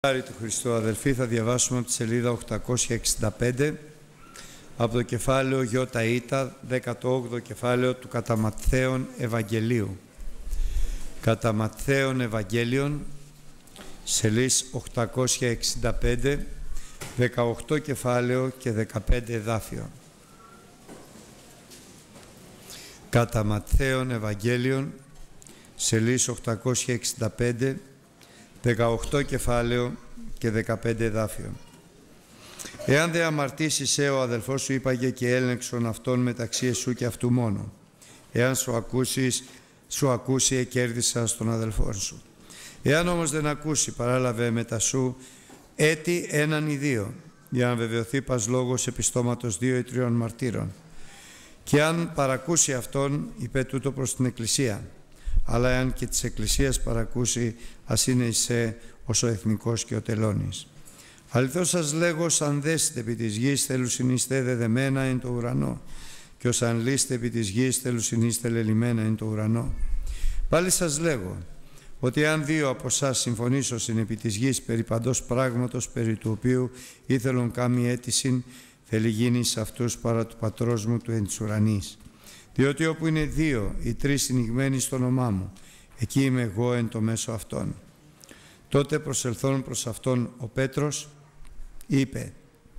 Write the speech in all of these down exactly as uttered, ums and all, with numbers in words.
Χάρη του Χριστού, αδελφοί, θα διαβάσουμε από τη σελίδα οκτακόσια εξήντα πέντε από το κεφάλαιο Ιώτα Ήτα, δέκατο όγδοο κεφάλαιο του κατά Ματθαίον Ευαγγελίου. Κατά Ματθαίον Ευαγγέλιον, σελίδα οκτακόσια εξήντα πέντε, δεκαοκτώ κεφάλαιο και δεκαπέντε εδάφιο. Κατά Ματθαίον Ευαγγέλιον, σελίδα οκτακόσια εξήντα πέντε, δεκαοκτώ κεφάλαιο και δεκαπέντε εδάφιο. Εάν δε αμαρτήσεις σε ο αδελφός σου, είπαγε και έλεγξον αυτόν μεταξύ εσού και αυτού μόνο. Εάν σου ακούσεις, σου ακούσει, εκέρδισα στον αδελφόν σου. Εάν όμως δεν ακούσει, παράλαβε μετά σου έτη έναν ή δύο, για να βεβαιωθεί πας λόγος επιστώματος δύο ή τριών μαρτύρων. Και αν παρακούσει αυτόν, είπε τούτο προς την Εκκλησία. Αλλά εάν και της Εκκλησίας παρακούσει, ας είναι εισέ ως ο εθνικός και ο τελώνης. Αληθώς σας λέγω, σαν δέσετε επί της γης, θέλουσιν είστε δεδεμένα εν το ουρανό, και ως αν λύστε επί της γης, θέλουσιν είστε λελειμμένα εν το ουρανό. Πάλι σας λέγω, ότι αν δύο από εσάς συμφωνήσωσιν επί της γης περί παντός πράγματος, περί του οποίου ήθελον κάμη αίτησιν, θέλει γίνει σε αυτούς παρά του Πατρός μου του εν της ουρανής. Διότι όπου είναι δύο ή τρεις συνηγμένοι στο όνομά μου, εκεί είμαι εγώ εν το μέσο αυτών. Τότε προσελθόν προς αυτόν ο Πέτρος είπε,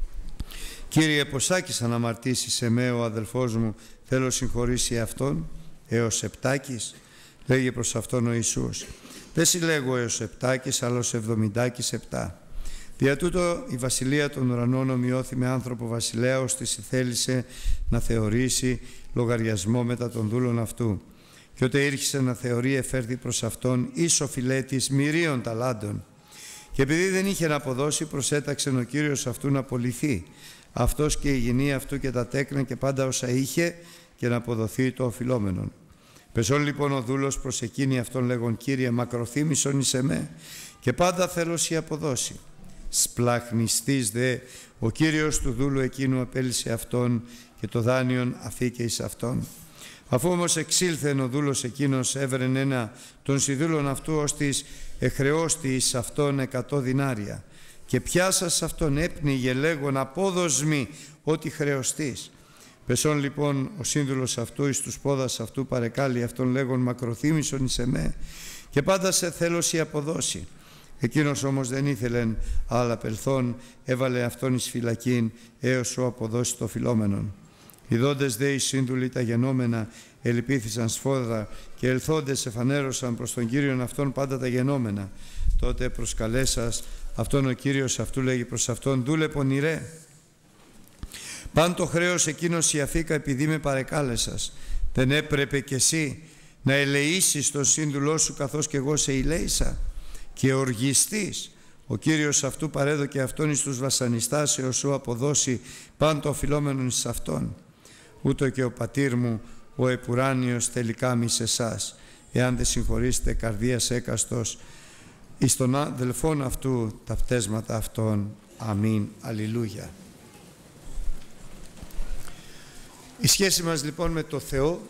Κύριε, ποσάκης αν αμαρτήσει σε με ο αδελφός μου, θέλω συγχωρήσει αυτόν, έως επτάκης, λέγε προς αυτόν ο Ιησούς. Δεν συλλέγω έως επτάκης, αλλά ως εβδομηντάκης επτά. Δια τούτο η βασιλεία των ουρανών ομοιώθη με άνθρωπο βασιλέα, ώστε θέλησε να θεωρήσει λογαριασμό μετά των δούλων αυτού. Και ότε ήρχισε να θεωρεί, εφέρθη προς αυτόν εις οφειλέτης μυρίων ταλάντων. Και επειδή δεν είχε να αποδώσει, προσέταξε ο Κύριος αυτού να απολυθεί, αυτός και η γυνή αυτού και τα τέκνα και πάντα όσα είχε, και να αποδοθεί το οφειλόμενον. Πεσόν λοιπόν ο δούλος προς εκείνη αυτόν λέγον, Κύριε, μακροθύμησον εις εμέ, και πάντα θέλω σοι αποδώσει. Σπλαχνιστής δε ο Κύριος του δούλου εκείνου απέλυσε αυτόν, και το δάνειον αφήκε εις αυτόν. Αφού όμως εξήλθεν ο δούλος εκείνος, έβρεν ένα των συνδούλων αυτού, ώστις εχρεώστη εις αυτόν εκατό δινάρια. Και πιάσας αυτόν έπνιγε λέγον, απόδοσμη ό,τι χρεωστής. Πεσόν λοιπόν ο σύνδουλος αυτού εις τους πόδας αυτού παρεκάλει αυτόν λέγον, μακροθύμησον εις εμέ, και πάντα σε θέλωση αποδώσει. Εκείνος όμως δεν ήθελεν, αλλά πελθόν έβαλε αυτόν εις φυλακήν, έως σου αποδώσει το οφειλόμενον. Ιδώντες δε οι σύνδουλοι τα γενόμενα, ελπίθησαν σφόδρα, και ελθόντες εφανέρωσαν προς τον Κύριον αυτόν πάντα τα γενόμενα. Τότε προσκαλέσας αυτόν ο Κύριος αυτού λέγει προς αυτόν, δούλε πονηρέ. Παν το χρέος εκείνος η αφήκα επειδή με παρεκάλεσας. Δεν έπρεπε κι εσύ να ελεήσεις τον σύνδουλό σου, καθώς και εγώ σε ηλέησα? Και οργιστής ο Κύριος αυτού παρέδωκε αυτόν εις τους βασανιστάς, έως σου αποδώσει παν το οφειλόμενον εις αυτόν. Ούτω και ο πατήρ μου ο επουράνιος τελικά μη σε εσάς, εάν δεν συγχωρήσετε καρδίας έκαστος εις των αδελφών αυτού τα πτέσματα αυτών. Αμήν. Αλληλούια. Η σχέση μας λοιπόν με το Θεό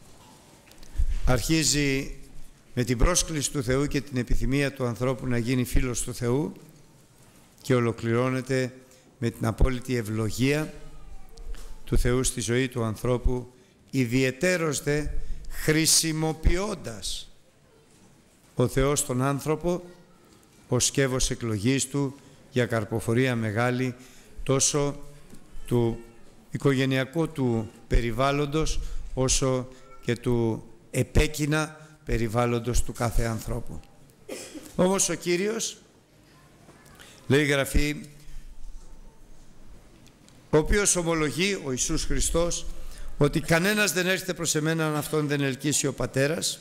αρχίζει με την πρόσκληση του Θεού και την επιθυμία του ανθρώπου να γίνει φίλος του Θεού, και ολοκληρώνεται με την απόλυτη ευλογία του Θεού στη ζωή του ανθρώπου, ιδιαιτέρως δε χρησιμοποιώντας ο Θεός τον άνθρωπο ως σκεύος εκλογής του για καρποφορία μεγάλη, τόσο του οικογενειακού του περιβάλλοντος, όσο και του επέκεινα περιβάλλοντος του κάθε ανθρώπου. Όμως ο Κύριος, λέει η Γραφή, ο οποίος ομολογεί, ο Ιησούς Χριστός, ότι κανένας δεν έρχεται προς εμένα αν αυτόν δεν ελκύσει ο Πατέρας,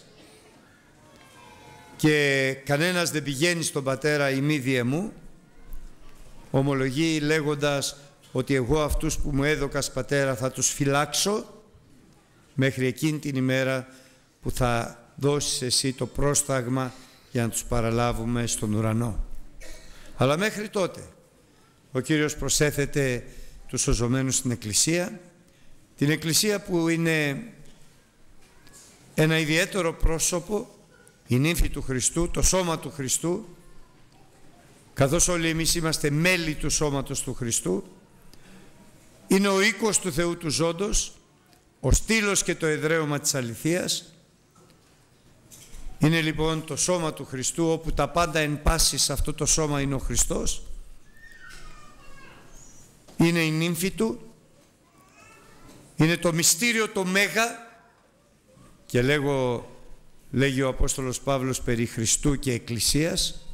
και κανένας δεν πηγαίνει στον Πατέρα ημί διε μου, ομολογεί λέγοντας ότι εγώ αυτούς που μου έδωκας Πατέρα θα τους φυλάξω μέχρι εκείνη την ημέρα που θα δώσεις εσύ το πρόσταγμα για να τους παραλάβουμε στον ουρανό. Αλλά μέχρι τότε ο Κύριος προσέθεται τους σωζωμένους στην Εκκλησία, την Εκκλησία που είναι ένα ιδιαίτερο πρόσωπο, η νύμφη του Χριστού, το σώμα του Χριστού, καθώς όλοι εμείς είμαστε μέλη του σώματος του Χριστού, είναι ο οίκος του Θεού του Ζώντος, ο στήλος και το εδραίωμα της αληθείας. Είναι λοιπόν το σώμα του Χριστού, όπου τα πάντα εν πάση σε αυτό το σώμα είναι ο Χριστός. Είναι η νύμφη του, είναι το μυστήριο το μέγα, και λέγω, λέγει ο Απόστολος Παύλος περί Χριστού και Εκκλησίας.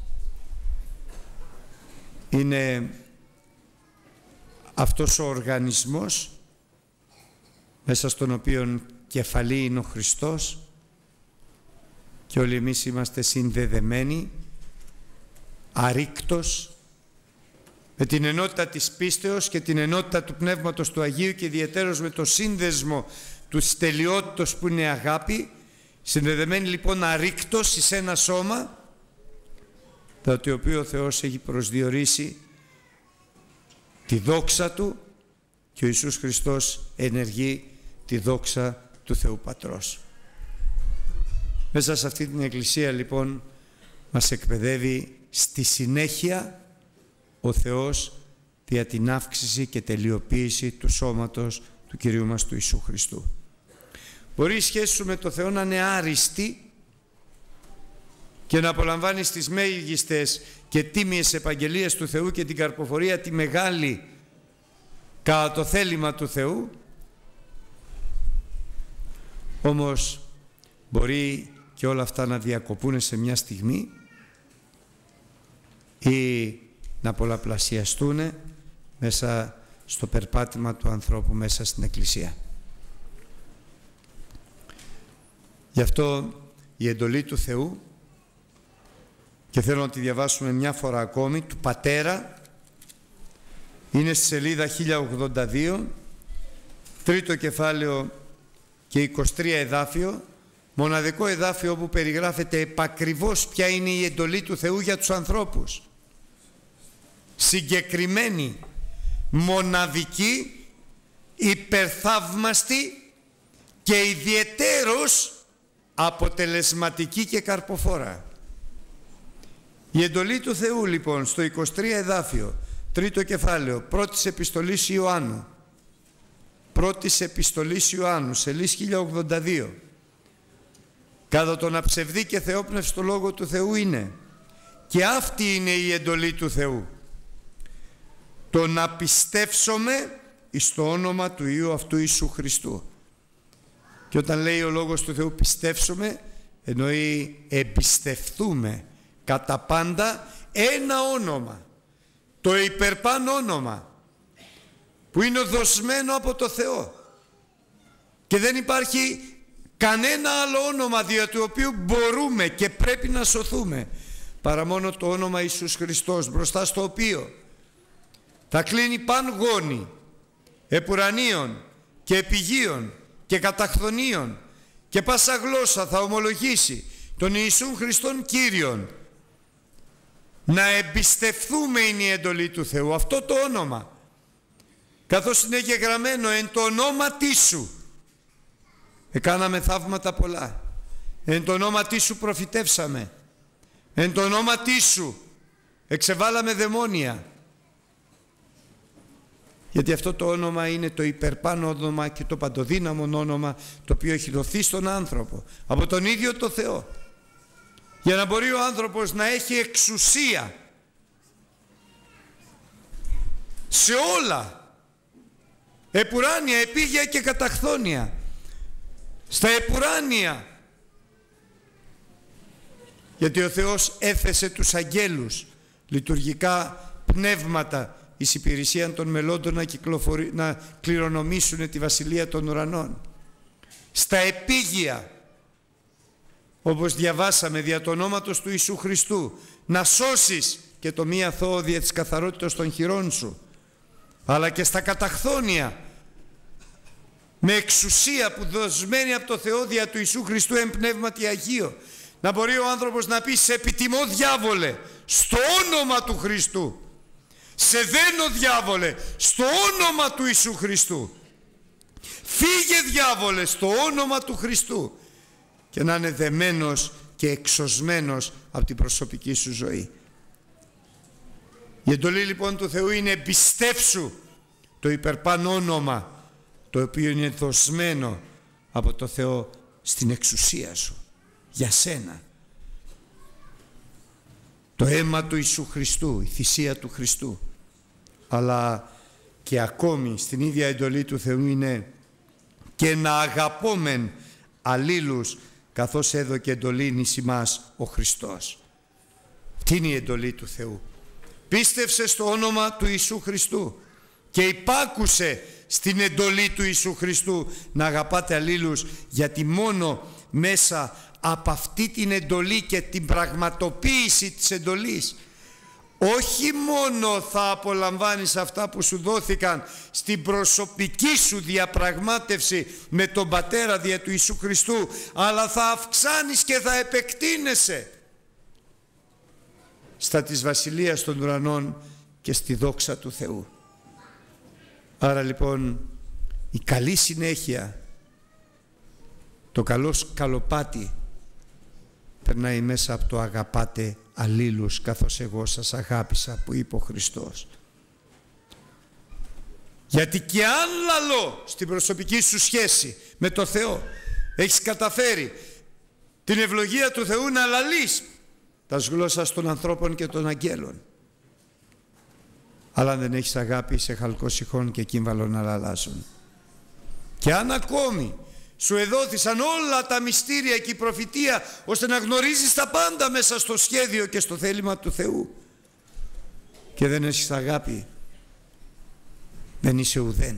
Είναι αυτός ο οργανισμός μέσα στον οποίο κεφαλή είναι ο Χριστός και όλοι εμείς είμαστε συνδεδεμένοι αρρήκτος με την ενότητα της πίστεως και την ενότητα του Πνεύματος του Αγίου και ιδιαιτέρως με το σύνδεσμο του τελειότητος που είναι αγάπη, συνδεδεμένοι λοιπόν αρρήκτος εις ένα σώμα, το οποίο ο Θεός έχει προσδιορίσει τη δόξα Του και ο Ιησούς Χριστός ενεργεί τη δόξα του Θεού Πατρός. Μέσα σε αυτή την Εκκλησία λοιπόν μας εκπαιδεύει στη συνέχεια ο Θεός δια την αύξηση και τελειοποίηση του σώματος του Κυρίου μας του Ιησού Χριστού. Μπορεί η σχέση σου με το Θεό να είναι άριστη και να απολαμβάνεις τις μέγιστες και τίμιες επαγγελίες του Θεού και την καρποφορία τη μεγάλη κατά το θέλημα του Θεού, όμως μπορεί και όλα αυτά να διακοπούν σε μια στιγμή ή να πολλαπλασιαστούν μέσα στο περπάτημα του ανθρώπου μέσα στην Εκκλησία. Γι' αυτό η εντολή του Θεού, και θέλω να τη διαβάσουμε μια φορά ακόμη, του Πατέρα, είναι στη σελίδα χίλια ογδόντα δύο, τρίτο κεφάλαιο και είκοσι τρία εδάφιο, μοναδικό εδάφιο όπου περιγράφεται επακριβώς ποια είναι η εντολή του Θεού για τους ανθρώπους. Συγκεκριμένη, μοναδική, υπερθαύμαστη και ιδιαιτέρως αποτελεσματική και καρποφόρα. Η εντολή του Θεού λοιπόν στο είκοσι τρία εδάφιο, τρίτο κεφάλαιο, πρώτης επιστολής Ιωάννου, πρώτης επιστολής Ιωάννου, σελίδα χίλια ογδόντα δύο, κατά τον αψευδή και θεόπνευστο λόγο του Θεού είναι, και αυτή είναι η εντολή του Θεού, το να πιστεύσουμε εις το όνομα του Υιού αυτού Ιησού Χριστού. Και όταν λέει ο λόγος του Θεού πιστεύσουμε, εννοεί εμπιστευτούμε κατά πάντα ένα όνομα, το υπερπάνω όνομα που είναι δοσμένο από το Θεό, και δεν υπάρχει κανένα άλλο όνομα δια του οποίου μπορούμε και πρέπει να σωθούμε παρά μόνο το όνομα Ιησούς Χριστός, μπροστά στο οποίο θα κλείνει παν γόνι επουρανίων και επιγείων και καταχθονίων, και πάσα γλώσσα θα ομολογήσει τον Ιησούν Χριστόν Κύριον. Να εμπιστευτούμε είναι η εντολή του Θεού, αυτό το όνομα, καθώς είναι γεγραμμένο εν το ονόματί σου εκάναμε θαύματα πολλά, εν το ονόματί σου προφητεύσαμε, εν το ονόματί σου εξεβάλαμε δαιμόνια. Γιατί αυτό το όνομα είναι το υπερπάνω όνομα και το παντοδύναμο όνομα, το οποίο έχει δοθεί στον άνθρωπο από τον ίδιο το Θεό, για να μπορεί ο άνθρωπος να έχει εξουσία σε όλα, επουράνια, επίγεια και καταχθόνια. Στα επουράνια, γιατί ο Θεός έθεσε τους αγγέλους, λειτουργικά πνεύματα, εις υπηρεσία των μελόντων να, να κληρονομήσουν τη βασιλεία των ουρανών. Στα επίγεια, όπως διαβάσαμε, δια το ονόματος του Ιησού Χριστού, να σώσεις και το μη αθώο δια της καθαρότητας των χειρών σου, αλλά και στα καταχθόνια, με εξουσία που δοσμένη από το Θεό δια του Ιησού Χριστού εν πνεύματι Αγίο, να μπορεί ο άνθρωπος να πει: σε επιτιμώ διάβολε στο όνομα του Χριστού, σε δένω διάβολε στο όνομα του Ιησού Χριστού, φύγε διάβολε στο όνομα του Χριστού, και να είναι δεμένος και εξωσμένος από την προσωπική σου ζωή. Η εντολή λοιπόν του Θεού είναι εμπιστεύσου το υπερπάν όνομα, το οποίο είναι δοσμένο από το Θεό στην εξουσία σου, για σένα. Το αίμα του Ιησού Χριστού, η θυσία του Χριστού. Αλλά και ακόμη στην ίδια εντολή του Θεού είναι και να αγαπόμεν αλλήλους, καθώς έδωκε εντολή εις ημάς ο Χριστός. Τι είναι η εντολή του Θεού? Πίστευσε στο όνομα του Ιησού Χριστού και υπάκουσε στην εντολή του Ιησού Χριστού να αγαπάτε αλλήλους, γιατί μόνο μέσα από αυτή την εντολή και την πραγματοποίηση της εντολής όχι μόνο θα απολαμβάνεις αυτά που σου δόθηκαν στην προσωπική σου διαπραγμάτευση με τον Πατέρα δια του Ιησού Χριστού, αλλά θα αυξάνεις και θα επεκτείνεσαι στα της Βασιλείας των Ουρανών και στη δόξα του Θεού. Άρα λοιπόν η καλή συνέχεια, το καλό σκαλοπάτι περνάει μέσα από το αγαπάτε αλλήλους καθώς εγώ σας αγάπησα, που είπε ο Χριστός. Γιατί και αν λαλώ στην προσωπική σου σχέση με το Θεό έχεις καταφέρει την ευλογία του Θεού να λαλείς τα γλώσσας των ανθρώπων και των αγγέλων, αλλά αν δεν έχεις αγάπη σε χαλκόσυχων και κύμβαλων να λαλάζουν. Και αν ακόμη σου εδόθησαν όλα τα μυστήρια και η προφητεία ώστε να γνωρίζεις τα πάντα μέσα στο σχέδιο και στο θέλημα του Θεού, και δεν έχεις αγάπη, δεν είσαι ουδέν.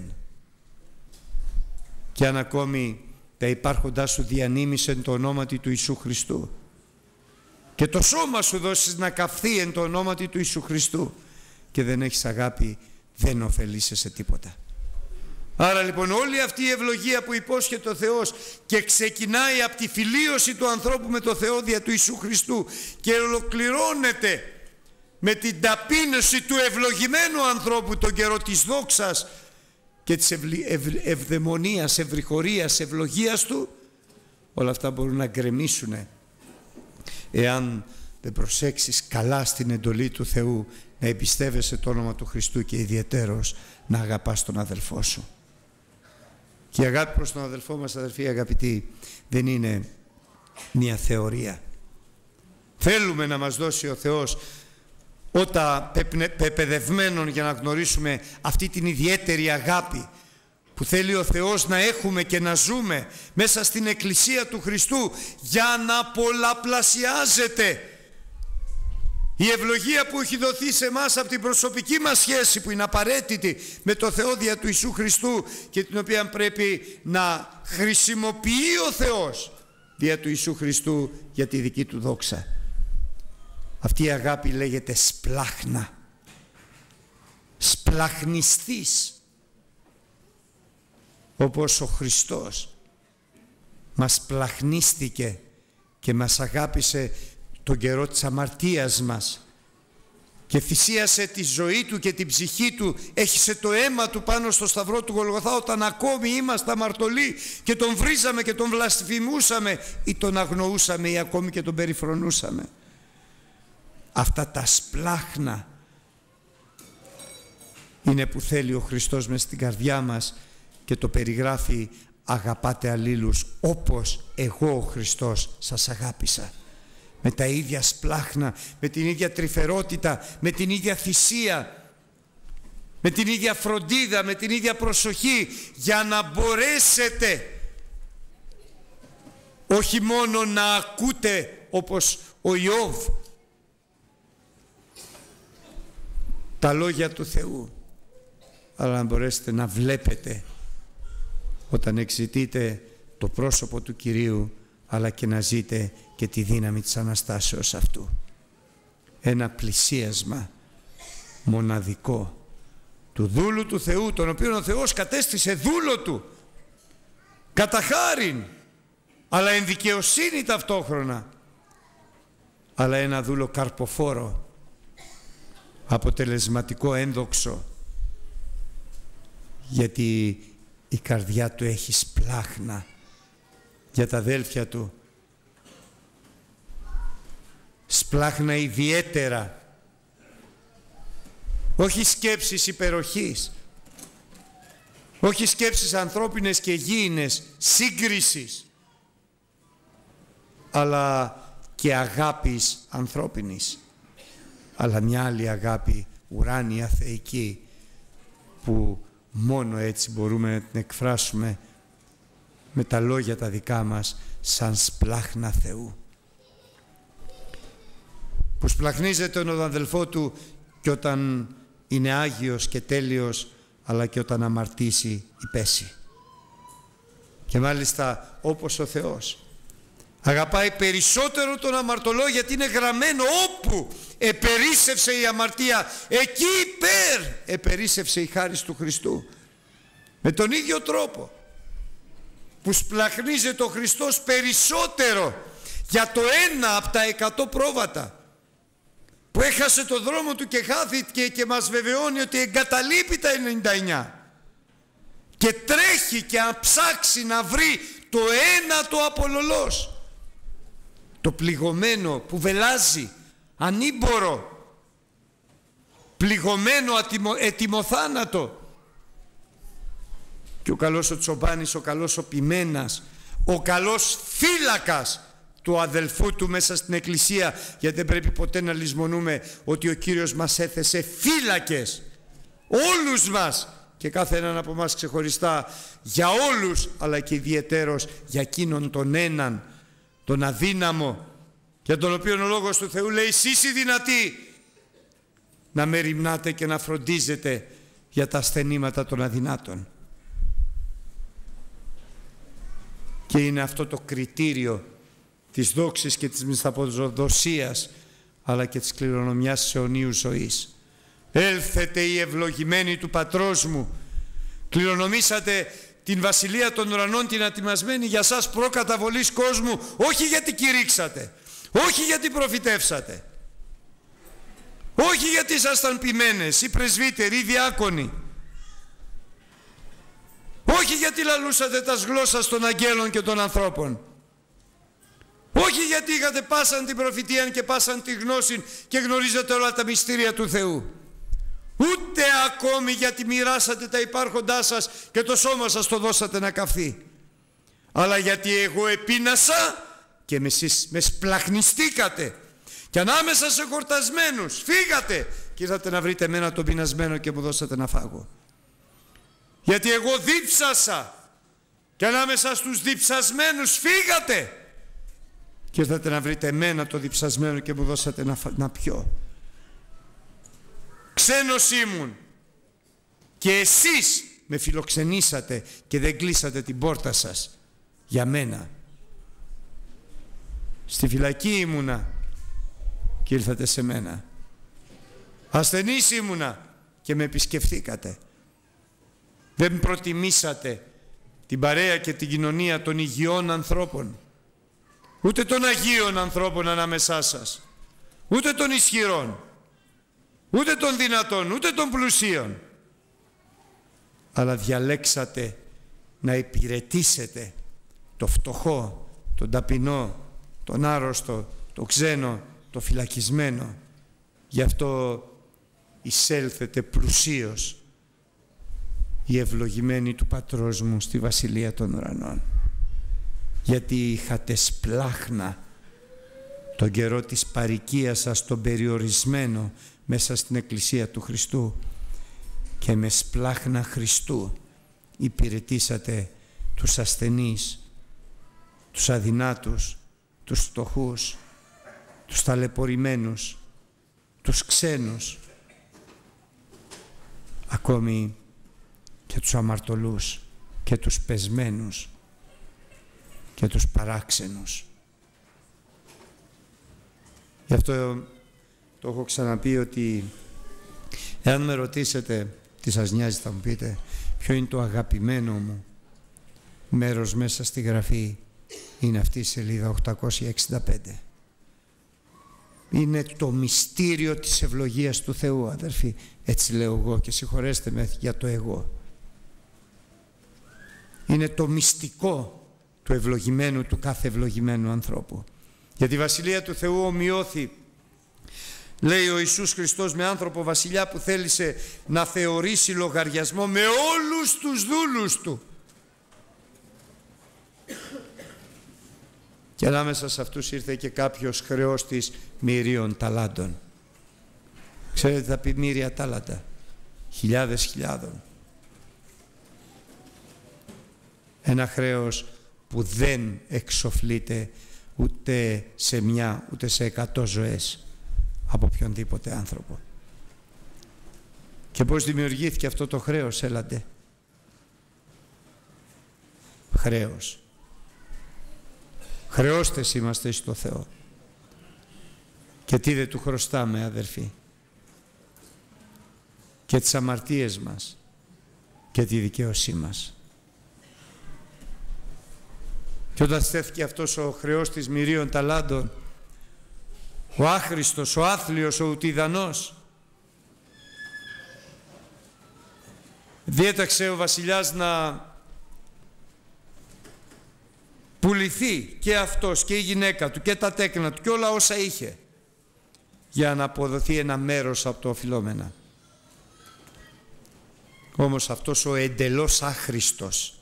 Και αν ακόμη τα υπάρχοντά σου διανύμεις εν το ονόματι του Ιησού Χριστού και το σώμα σου δώσεις να καυθεί εν το ονόματι του Ιησού Χριστού και δεν έχεις αγάπη, δεν ωφελείσαι σε τίποτα. Άρα λοιπόν όλη αυτή η ευλογία που υπόσχεται ο Θεός και ξεκινάει από τη φιλίωση του ανθρώπου με το Θεό δια του Ιησού Χριστού και ολοκληρώνεται με την ταπείνωση του ευλογημένου ανθρώπου τον καιρό της δόξας και της ευ, ευ, ευδαιμονίας, ευρυχωρίας, ευλογίας του, όλα αυτά μπορούν να γκρεμίσουν εάν δεν προσέξεις καλά στην εντολή του Θεού να εμπιστεύεσαι το όνομα του Χριστού και ιδιαιτέρως να αγαπάς τον αδελφό σου. Και η αγάπη προς τον αδελφό μας, αδελφοί αγαπητοί, δεν είναι μια θεωρία. Θέλουμε να μας δώσει ο Θεός όταν πεπαιδευμένων για να γνωρίσουμε αυτή την ιδιαίτερη αγάπη που θέλει ο Θεός να έχουμε και να ζούμε μέσα στην Εκκλησία του Χριστού, για να πολλαπλασιάζεται η ευλογία που έχει δοθεί σε εμάς από την προσωπική μας σχέση που είναι απαραίτητη με το Θεό δια του Ιησού Χριστού και την οποία πρέπει να χρησιμοποιεί ο Θεός δια του Ιησού Χριστού για τη δική του δόξα. Αυτή η αγάπη λέγεται σπλάχνα, σπλαχνιστής, όπως ο Χριστός μας πλαχνίστηκε και μας αγάπησε τον καιρό της αμαρτίας μας και θυσίασε τη ζωή του και την ψυχή του, έχισε το αίμα του πάνω στο σταυρό του Γολγοθά όταν ακόμη είμαστε αμαρτωλοί και τον βρίζαμε και τον βλασφημούσαμε ή τον αγνοούσαμε ή ακόμη και τον περιφρονούσαμε. Αυτά τα σπλάχνα είναι που θέλει ο Χριστός μες στην καρδιά μας και το περιγράφει: αγαπάτε αλλήλους όπως εγώ ο Χριστός σας αγάπησα. Με τα ίδια σπλάχνα, με την ίδια τρυφερότητα, με την ίδια θυσία, με την ίδια φροντίδα, με την ίδια προσοχή, για να μπορέσετε όχι μόνο να ακούτε όπως ο Ιώβ τα λόγια του Θεού, αλλά να μπορέσετε να βλέπετε όταν εξητείτε το πρόσωπο του Κυρίου, αλλά και να ζείτε και τη δύναμη της Αναστάσεως αυτού. Ένα πλησίασμα μοναδικό του δούλου του Θεού, τον οποίο ο Θεός κατέστησε δούλο του κατά χάριν, αλλά εν δικαιοσύνη ταυτόχρονα, αλλά ένα δούλο καρποφόρο, αποτελεσματικό, ένδοξο, γιατί η καρδιά του έχει σπλάχνα για τα αδέλφια του, σπλάχνα ιδιαίτερα όχι σκέψεις υπεροχής, όχι σκέψεις ανθρώπινες και γήινες σύγκρισης, αλλά και αγάπης ανθρώπινης, αλλά μια άλλη αγάπη ουράνια θεϊκή, που μόνο έτσι μπορούμε να την εκφράσουμε με τα λόγια τα δικά μας, σαν σπλάχνα Θεού, που σπλαχνίζεται τον αδελφό του και όταν είναι Άγιος και τέλειος, αλλά και όταν αμαρτήσει ή πέσει. Και μάλιστα όπως ο Θεός αγαπάει περισσότερο τον αμαρτωλό, γιατί είναι γραμμένο όπου επερίσσευσε η αμαρτία, εκεί υπέρ επερίσσευσε η χάρις του Χριστού. Με τον ίδιο τρόπο που σπλαχνίζεται ο Χριστός περισσότερο για το ένα από τα εκατό πρόβατα που έχασε το δρόμο του και χάθηκε, και μας βεβαιώνει ότι εγκαταλείπει τα ενενήντα εννιά και τρέχει και αν ψάξει να βρει το ένα το απολωλός, το πληγωμένο που βελάζει, ανήμπορο, πληγωμένο, ετοιμοθάνατο. Και ο καλός ο Τσομπάνης, ο καλός ο Πιμένας, ο καλός φύλακας του αδελφού του μέσα στην Εκκλησία, γιατί δεν πρέπει ποτέ να λησμονούμε ότι ο Κύριος μας έθεσε φύλακες, όλους μας και κάθε έναν από εμάς ξεχωριστά, για όλους, αλλά και ιδιαιτέρως για εκείνον τον έναν, τον αδύναμο, για τον οποίο ο Λόγος του Θεού λέει: εσείς οι δυνατοί να μεριμνάτε και να φροντίζετε για τα ασθενήματα των αδυνάτων. Και είναι αυτό το κριτήριο της δόξης και της μισθαποδοσίας, αλλά και της κληρονομιάς της αιωνίου ζωής. Έλθετε οι ευλογημένοι του Πατρός μου, κληρονομήσατε την βασιλεία των ουρανών, την ατιμασμένη για σας προκαταβολής κόσμου, όχι γιατί κηρύξατε, όχι γιατί προφητεύσατε, όχι γιατί ήσασταν ποιμένες ή πρεσβύτεροι ή διάκονοι, όχι γιατί λαλούσατε τα γλώσσας των αγγέλων και των ανθρώπων, όχι γιατί είχατε πάσαν την προφητεία και πάσαν τη γνώση και γνωρίζετε όλα τα μυστήρια του Θεού, ούτε ακόμη γιατί μοιράσατε τα υπάρχοντά σας και το σώμα σας το δώσατε να καυθεί, αλλά γιατί εγώ επίνασα και με, εσείς με σπλαχνιστήκατε και ανάμεσα σε χορτασμένους φύγατε και ήρθατε να βρείτε εμένα τον πεινασμένο και μου δώσατε να φάγω. Γιατί εγώ δίψασα και ανάμεσα στους διψασμένους φύγατε και ήρθατε να βρείτε εμένα το διψασμένο και μου δώσατε να, να πιω. Ξένος ήμουν και εσείς με φιλοξενήσατε και δεν κλείσατε την πόρτα σας για μένα. Στη φυλακή ήμουνα και ήρθατε σε μένα. Ασθενής ήμουνα και με επισκεφθήκατε. Δεν προτιμήσατε την παρέα και την κοινωνία των υγιών ανθρώπων, ούτε των αγίων ανθρώπων ανάμεσά σας, ούτε των ισχυρών, ούτε των δυνατών, ούτε των πλουσίων, αλλά διαλέξατε να υπηρετήσετε το φτωχό, τον ταπεινό, τον άρρωστο, το ξένο, το φυλακισμένο. Γι' αυτό εισέλθετε πλουσίως οι ευλογημένοι του Πατρός μου στη Βασιλεία των Ουρανών, γιατί είχατε σπλάχνα τον καιρό της παροικίας σας, τον περιορισμένο μέσα στην Εκκλησία του Χριστού, και με σπλάχνα Χριστού υπηρετήσατε τους ασθενείς, τους αδυνάτους, τους φτωχούς, τους ταλαιπωρημένους, τους ξένους, ακόμη και τους αμαρτωλούς και τους πεσμένους και τους παράξενους. Γι' αυτό το έχω ξαναπεί ότι εάν με ρωτήσετε τι σας νοιάζει, θα μου πείτε ποιο είναι το αγαπημένο μου μέρος μέσα στη Γραφή, είναι αυτή η σελίδα οκτακόσια εξήντα πέντε. Είναι το μυστήριο της ευλογίας του Θεού, αδερφοί. Έτσι λέω εγώ και συγχωρέστε με για το εγώ. Είναι το μυστικό του ευλογημένου, του κάθε ευλογημένου ανθρώπου. Γιατί η Βασιλεία του Θεού ομοιώθη λέει ο Ιησούς Χριστός με άνθρωπο βασιλιά που θέλησε να θεωρήσει λογαριασμό με όλους τους δούλους του. Και ανάμεσα σε αυτούς ήρθε και κάποιος χρεός της μυρίων ταλάντων. Ξέρετε θα πει μύρια τάλαντα, χιλιάδες χιλιάδων. Ένα χρέος που δεν εξοφλείται ούτε σε μια ούτε σε εκατό ζωές από οποιονδήποτε άνθρωπο. Και πώς δημιουργήθηκε αυτό το χρέος, έλατε? Χρέος. Χρεώστες είμαστε στο Θεό. Και τι δεν του χρωστάμε, αδερφοί? Και τις αμαρτίες μας και τη δικαίωσή μας. Και όταν στέθηκε αυτός ο χρεός της μυρίων ταλάντων, ο άχρηστος, ο άθλιος, ο ουτιδανός, διέταξε ο βασιλιάς να πουληθεί και αυτός και η γυναίκα του και τα τέκνα του και όλα όσα είχε για να αποδοθεί ένα μέρος από το οφειλόμενα. Όμως αυτός ο εντελώς άχρηστος,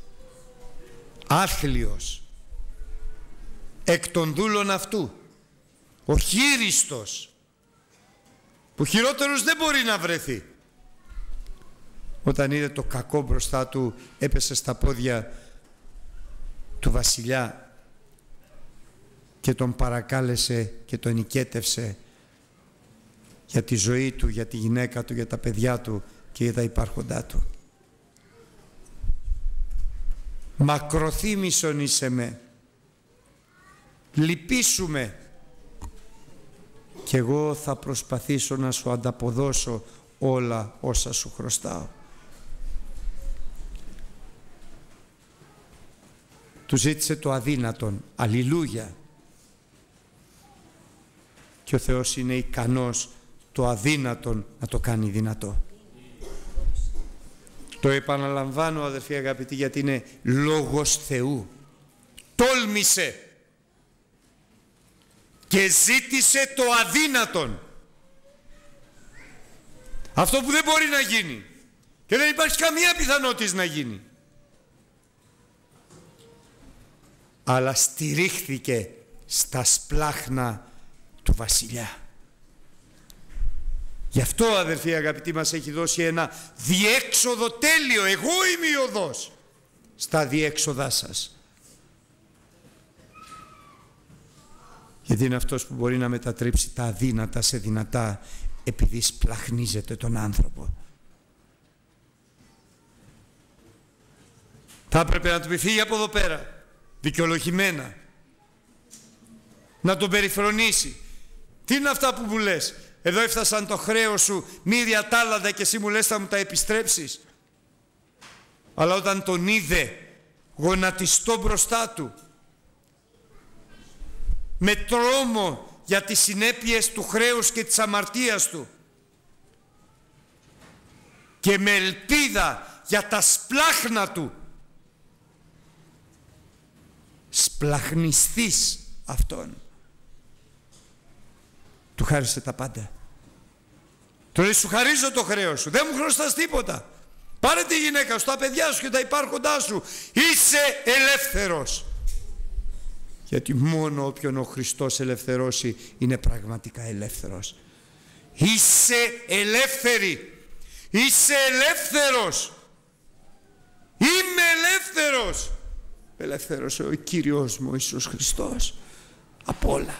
άθλιος, εκ των δούλων αυτού, ο χείριστος, που χειρότερος δεν μπορεί να βρεθεί, όταν είδε το κακό μπροστά του, έπεσε στα πόδια του βασιλιά και τον παρακάλεσε και τον οικέτευσε για τη ζωή του, για τη γυναίκα του, για τα παιδιά του και για τα υπάρχοντά του. Μακροθύμησον είσαι με, λυπήσου και εγώ θα προσπαθήσω να σου ανταποδώσω όλα όσα σου χρωστάω. Του ζήτησε το αδύνατον, αλληλούια. Και ο Θεός είναι ικανός το αδύνατον να το κάνει δυνατό. Το επαναλαμβάνω, αδερφοί αγαπητοί, γιατί είναι λόγος Θεού. Τόλμησε και ζήτησε το αδύνατον. Αυτό που δεν μπορεί να γίνει και δεν υπάρχει καμία πιθανότητα να γίνει. Αλλά στηρίχθηκε στα σπλάχνα του βασιλιά. Γι' αυτό, αδερφοί αγαπητοί, μας έχει δώσει ένα διέξοδο τέλειο. Εγώ είμαι η οδός στα διέξοδά σας. Γιατί είναι αυτός που μπορεί να μετατρέψει τα αδύνατα σε δυνατά, επειδή σπλαχνίζεται τον άνθρωπο. Θα έπρεπε να του πει φύγει από εδώ πέρα, δικαιολογημένα. Να τον περιφρονήσει. Τι είναι αυτά που μου λες? Εδώ έφτασαν το χρέος σου, μύρια τάλαντα, και εσύ μου λες θα μου τα επιστρέψεις. Αλλά όταν τον είδε γονατιστό μπροστά του, με τρόμο για τις συνέπειες του χρέους και της αμαρτίας του, και με ελπίδα για τα σπλάχνα του, σπλαχνιστής αυτόν, του χάρισε τα πάντα. Του λέει σου χαρίζω το χρέος σου, δεν μου χρωστάς τίποτα. Πάρε τη γυναίκα σου, τα παιδιά σου και τα υπάρχοντά σου. Είσαι ελεύθερος. Γιατί μόνο όποιον ο Χριστός ελευθερώσει είναι πραγματικά ελεύθερος. Είσαι ελεύθερη. Είσαι ελεύθερος. Είμαι ελεύθερος. Ελεύθερος ο Κύριος μου ο Ιησούς Χριστός από όλα.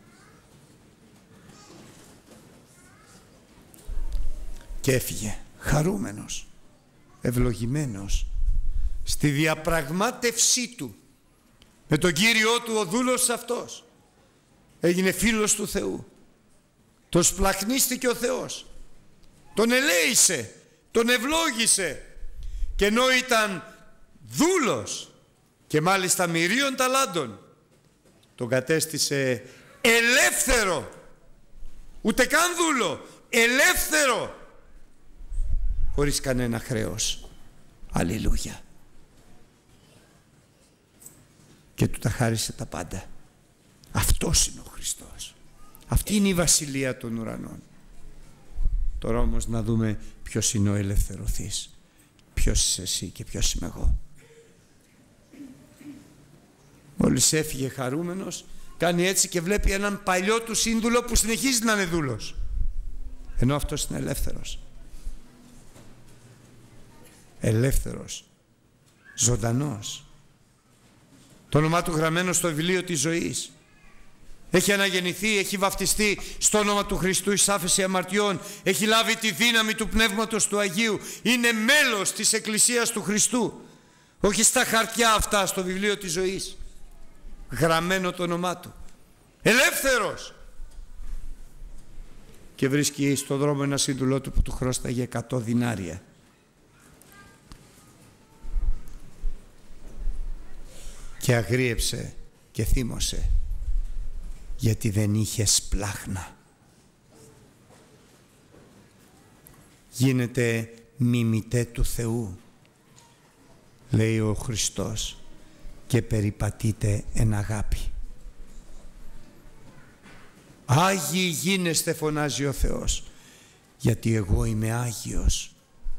Και έφυγε χαρούμενος, ευλογημένος, στη διαπραγμάτευσή του με τον Κύριό του. Ο δούλος αυτός έγινε φίλος του Θεού. Τον σπλαχνίστηκε ο Θεός, τον ελέησε, τον ευλόγησε, και ενώ ήταν δούλος και μάλιστα μυρίων ταλάντων, τον κατέστησε ελεύθερο, ούτε καν δούλο, ελεύθερο, χωρίς κανένα χρέος. Αλληλούια. Και του τα χάρισε τα πάντα. Αυτός είναι ο Χριστός. Αυτή είναι η βασιλεία των ουρανών. Τώρα όμως να δούμε ποιος είναι ο ελευθερωθής. Ποιος είσαι εσύ και ποιος είμαι εγώ. Μόλις έφυγε χαρούμενος, κάνει έτσι και βλέπει έναν παλιό του σύνδουλο που συνεχίζει να είναι δούλος. Ενώ αυτός είναι ελεύθερος. Ελεύθερος. Ζωντανός. Το όνομά του γραμμένο στο βιβλίο της ζωής. Έχει αναγεννηθεί, έχει βαφτιστεί στο όνομα του Χριστού εις άφεση αμαρτιών. Έχει λάβει τη δύναμη του Πνεύματος του Αγίου. Είναι μέλος της Εκκλησίας του Χριστού. Όχι στα χαρτιά αυτά, στο βιβλίο της ζωής. Γραμμένο το όνομά του. Ελεύθερος. Και βρίσκει στον δρόμο ένα σύντουλό του που του χρώσταγε εκατό δινάρια. Και αγρίεψε και θύμωσε, γιατί δεν είχε σπλάχνα. Γίνεται μιμητέ του Θεού, λέει ο Χριστός, και περιπατείτε εν αγάπη. Άγιοι γίνεστε, φωνάζει ο Θεός, γιατί εγώ είμαι Άγιος.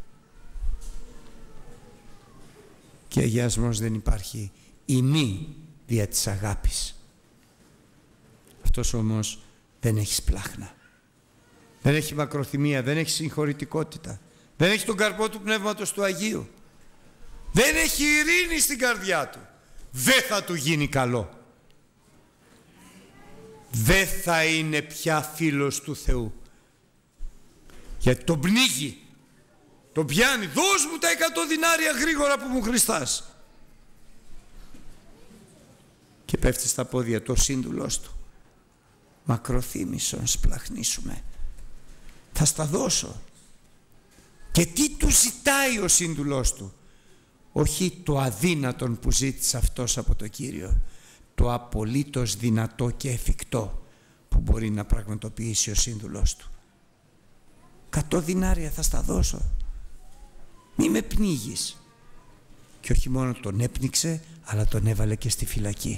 Και αγιασμός δεν υπάρχει ημί δια της αγάπης. Αυτός όμως δεν έχει σπλάχνα, δεν έχει μακροθυμία, δεν έχει συγχωρητικότητα, δεν έχει τον καρπό του Πνεύματος του Αγίου, δεν έχει ειρήνη στην καρδιά του. Δεν θα του γίνει καλό. Δεν θα είναι πια φίλος του Θεού, γιατί τον πνίγει, τον πιάνει. Δώσ' μου τα εκατό δινάρια γρήγορα που μου χρωστάς. Και πέφτει στα πόδια του ο σύντουλός του. Μακροθύμησον σπλαχνίσουμε. Θα στα δώσω. Και τι του ζητάει ο σύντουλός του? Όχι το αδύνατον που ζήτησε αυτός από το Κύριο, το απολύτως δυνατό και εφικτό που μπορεί να πραγματοποιήσει ο σύντουλός του. Εκατό δινάρια θα στα δώσω. Μη με πνίγεις. Και όχι μόνο τον έπνιξε, αλλά τον έβαλε και στη φυλακή.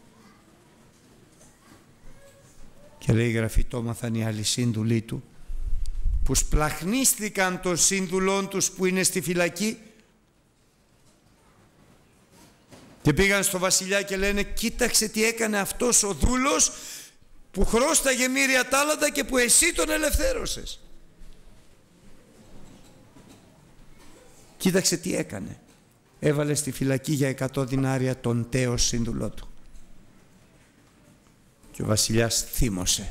Και λέει η Γραφή, το έμαθαν οι άλλοι σύντουλοι του, που σπλαχνίστηκαν των σύντουλών τους που είναι στη φυλακή, και πήγαν στο βασιλιά και λένε, κοίταξε τι έκανε αυτός ο δούλος που χρώσταγε μοίρια τάλαντα και που εσύ τον ελευθέρωσες. Κοίταξε τι έκανε. Έβαλε στη φυλακή για εκατό δινάρια τον τέος σύντουλό του. Και ο βασιλιάς θύμωσε.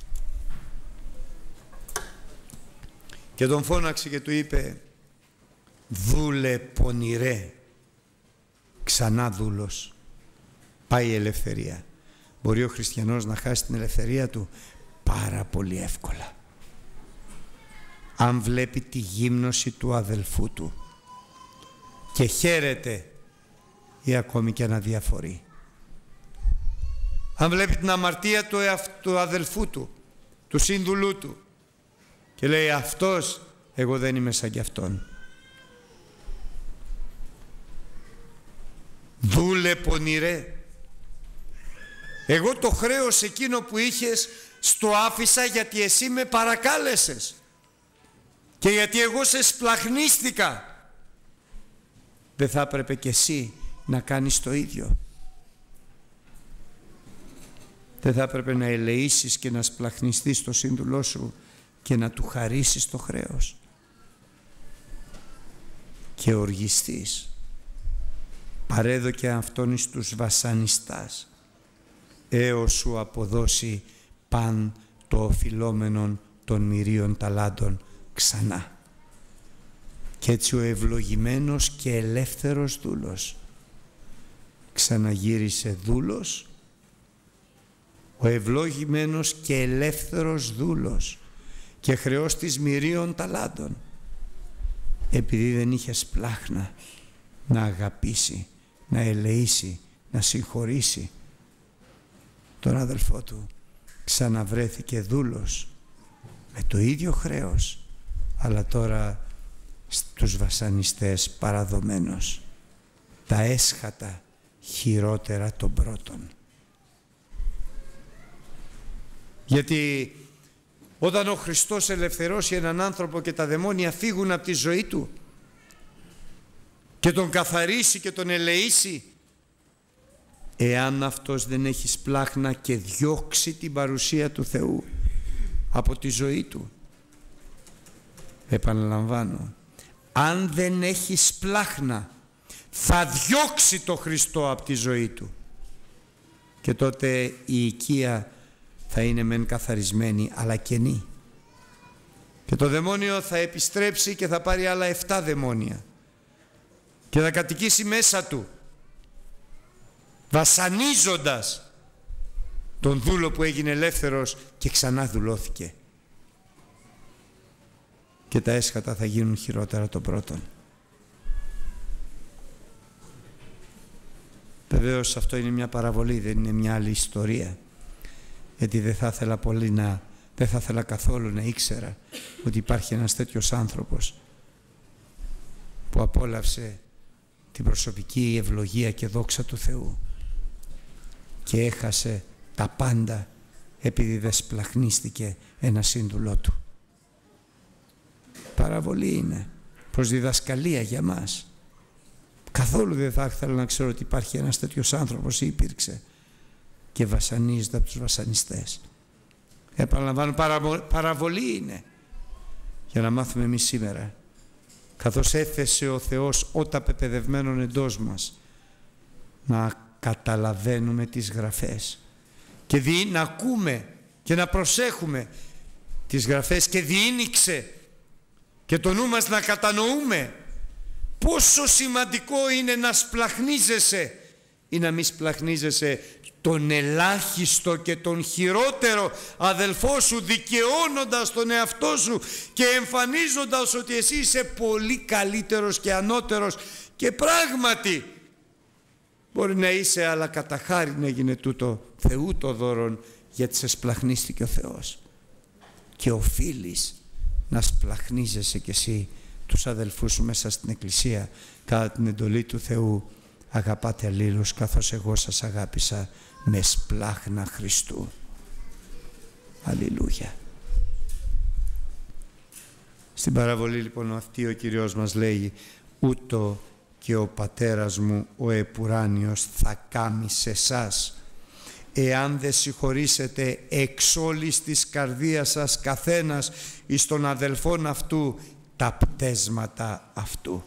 Και τον φώναξε και του είπε, δούλε πονηρέ. Ξανά δούλος. Πάει η ελευθερία. Μπορεί ο χριστιανός να χάσει την ελευθερία του? Πάρα πολύ εύκολα. Αν βλέπει τη γύμνωση του αδελφού του και χαίρεται ή ακόμη και αναδιαφορεί. Αν βλέπει την αμαρτία του, του αδελφού του, του σύντουλού του, και λέει, αυτός, εγώ δεν είμαι σαν κι αυτόν. Δούλε πονηρέ. Εγώ το χρέος εκείνο που είχες στο άφησα γιατί εσύ με παρακάλεσες και γιατί εγώ σε σπλαχνίστηκα. Δεν θα έπρεπε κι εσύ να κάνεις το ίδιο? Δεν θα έπρεπε να ελεήσεις και να σπλαχνιστείς το σύντουλό σου και να του χαρίσεις το χρέος και οργιστείς? Παρέδωκε αυτόν εις τους βασανιστάς, έως σου αποδώσει παν το οφειλόμενον των μυρίων ταλάντων ξανά. Κι έτσι ο ευλογημένος και ελεύθερος δούλος ξαναγύρισε δούλος. Ο ευλογημένος και ελεύθερος δούλος και χρεώστης μυρίων ταλάντων, επειδή δεν είχε σπλάχνα να αγαπήσει, να ελεήσει, να συγχωρήσει τον αδελφό του, ξαναβρέθηκε δούλος με το ίδιο χρέος, αλλά τώρα στους βασανιστές παραδομένος, τα έσχατα χειρότερα των πρώτων. Γιατί όταν ο Χριστός ελευθερώσει έναν άνθρωπο και τα δαιμόνια φύγουν από τη ζωή του και τον καθαρίσει και τον ελεήσει, εάν αυτός δεν έχει σπλάχνα και διώξει την παρουσία του Θεού από τη ζωή του, επαναλαμβάνω, αν δεν έχει σπλάχνα θα διώξει το Χριστό από τη ζωή του, και τότε η οικία θα είναι μεν καθαρισμένη αλλά κενή, και το δαιμόνιο θα επιστρέψει και θα πάρει άλλα εφτά δαιμόνια και θα κατοικήσει μέσα του, βασανίζοντας τον δούλο που έγινε ελεύθερος και ξανά δουλώθηκε, και τα έσχατα θα γίνουν χειρότερα των πρώτων. Βεβαίως αυτό είναι μια παραβολή, δεν είναι μια άλλη ιστορία, γιατί δεν θα ήθελα πολύ να, δεν θα ήθελα καθόλου να ήξερα ότι υπάρχει ένας τέτοιος άνθρωπος που απόλαυσε την προσωπική ευλογία και δόξα του Θεού και έχασε τα πάντα επειδή δεν σπλαχνίστηκε ένα σύνδουλό του. Παραβολή είναι, προς διδασκαλία για μας. Καθόλου δεν θα ήθελα να ξέρω ότι υπάρχει ένας τέτοιος άνθρωπος ή υπήρξε και βασανίζεται από τους βασανιστές. Επαναλαμβάνω, παραβολή είναι για να μάθουμε εμείς σήμερα, καθώς έθεσε ο Θεός ότα πεπαιδευμένων εντός μας, να καταλαβαίνουμε τις γραφές και δι, να ακούμε και να προσέχουμε τις γραφές, και διήνυξε και το νου μας να κατανοούμε πόσο σημαντικό είναι να σπλαχνίζεσαι ή να μη σπλαχνίζεσαι τον ελάχιστο και τον χειρότερο αδελφό σου, δικαιώνοντας τον εαυτό σου και εμφανίζοντας ότι εσύ είσαι πολύ καλύτερος και ανώτερος, και πράγματι μπορεί να είσαι, αλλά κατά χάριν έγινε τούτο Θεού το δώρον, γιατί σε σπλαχνίστηκε ο Θεός, και οφείλεις να σπλαχνίζεσαι κι εσύ τους αδελφούς σου μέσα στην Εκκλησία κατά την εντολή του Θεού. Αγαπάτε αλλήλους καθώς εγώ σας αγάπησα με σπλάχνα Χριστού. Αλληλούια. Στην παραβολή λοιπόν αυτή ο Κυριός μας λέγει, ούτω και ο πατέρας μου ο επουράνιος θα κάμει σε εσάς, εάν δεν συγχωρήσετε εξ όλης της καρδίας σας καθένας εις των αδελφών αυτού τα πτέσματα αυτού.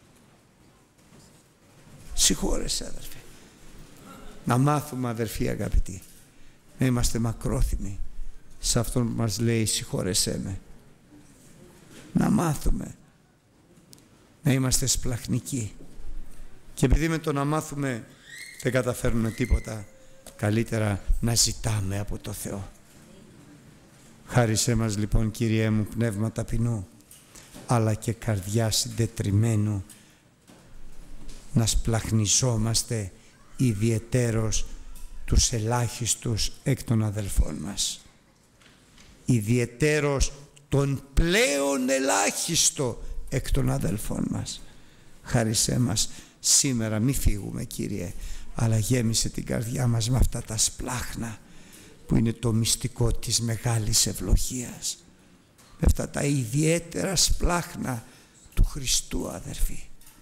Συγχώρεσαι αδερφέ. Να μάθουμε αδερφοί αγαπητοί, να είμαστε μακρόθυμοι σε αυτόν που μας λέει συγχώρεσέ με. Να μάθουμε να είμαστε σπλαχνικοί, και επειδή με το να μάθουμε δεν καταφέρνουμε τίποτα, καλύτερα να ζητάμε από το Θεό. Χάρισέ μας λοιπόν Κύριέ μου πνεύμα ταπεινού, αλλά και καρδιά συντετριμένου, να σπλαχνιζόμαστε ιδιαιτέρως τους ελάχιστους εκ των αδελφών μας, ιδιαιτέρως τον πλέον ελάχιστο εκ των αδελφών μας. Χάρισέ μας σήμερα, μη φύγουμε Κύριε, αλλά γέμισε την καρδιά μας με αυτά τα σπλάχνα που είναι το μυστικό της μεγάλης ευλογίας, με αυτά τα ιδιαίτερα σπλάχνα του Χριστού αδερφοί.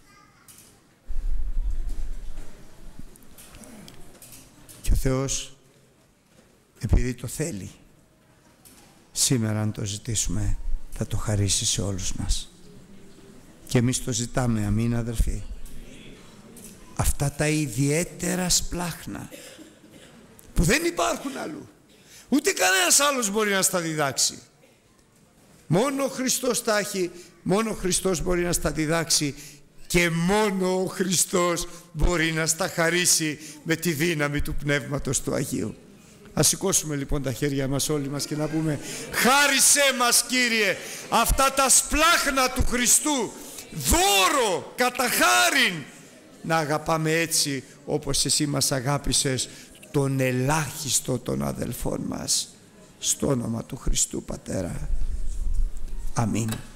Και ο Θεός, επειδή το θέλει, σήμερα αν το ζητήσουμε θα το χαρίσει σε όλους μας, και εμείς το ζητάμε. Αμήν αδερφοί. Αυτά τα ιδιαίτερα σπλάχνα που δεν υπάρχουν αλλού, ούτε κανένας άλλος μπορεί να στα διδάξει, μόνο ο Χριστός τα έχει, μόνο ο Χριστός μπορεί να στα διδάξει, και μόνο ο Χριστός μπορεί να στα χαρίσει με τη δύναμη του Πνεύματος του Αγίου. Ας σηκώσουμε λοιπόν τα χέρια μας όλοι μας και να πούμε, χάρισέ μας Κύριε αυτά τα σπλάχνα του Χριστού, δώρο κατά χάριν, να αγαπάμε έτσι όπως εσύ μας αγάπησες τον ελάχιστο των αδελφών μας, στο όνομα του Χριστού Πατέρα. Αμήν.